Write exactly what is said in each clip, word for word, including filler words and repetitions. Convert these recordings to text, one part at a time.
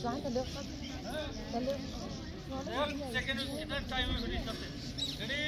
second कितना time में finish करते हैं रेडी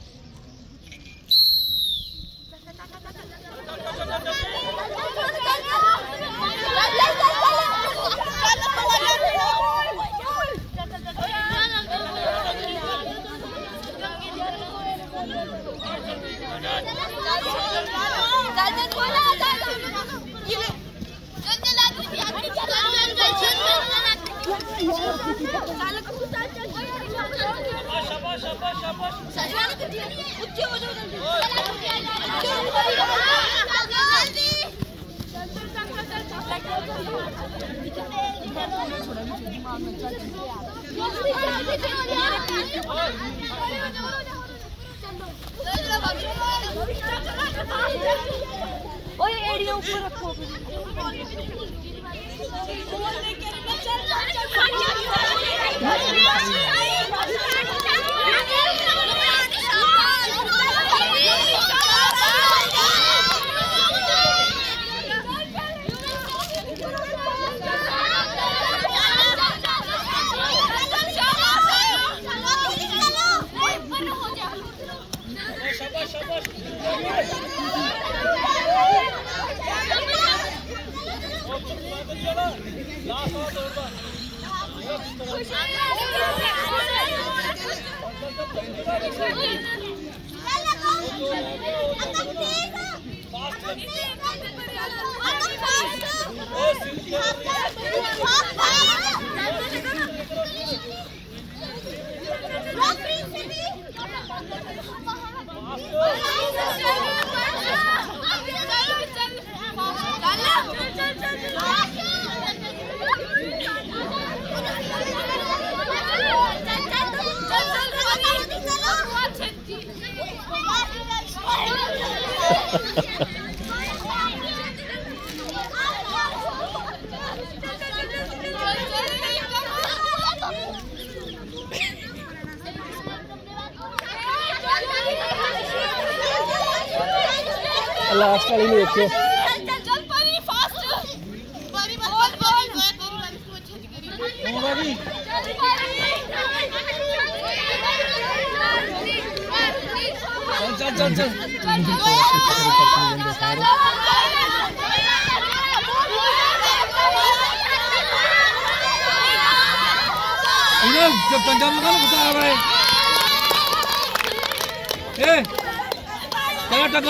शाबाश शाबाश शाबाश उच्च हो जाओ जल्दी ओए एरिया ऊपर रखो शाबाश शाबाश लास्ट वाली देखिए चल परी फास्ट परी बस बस होगा भी चल चल चल इधर जब पंजाब में कौन बता रहा है ए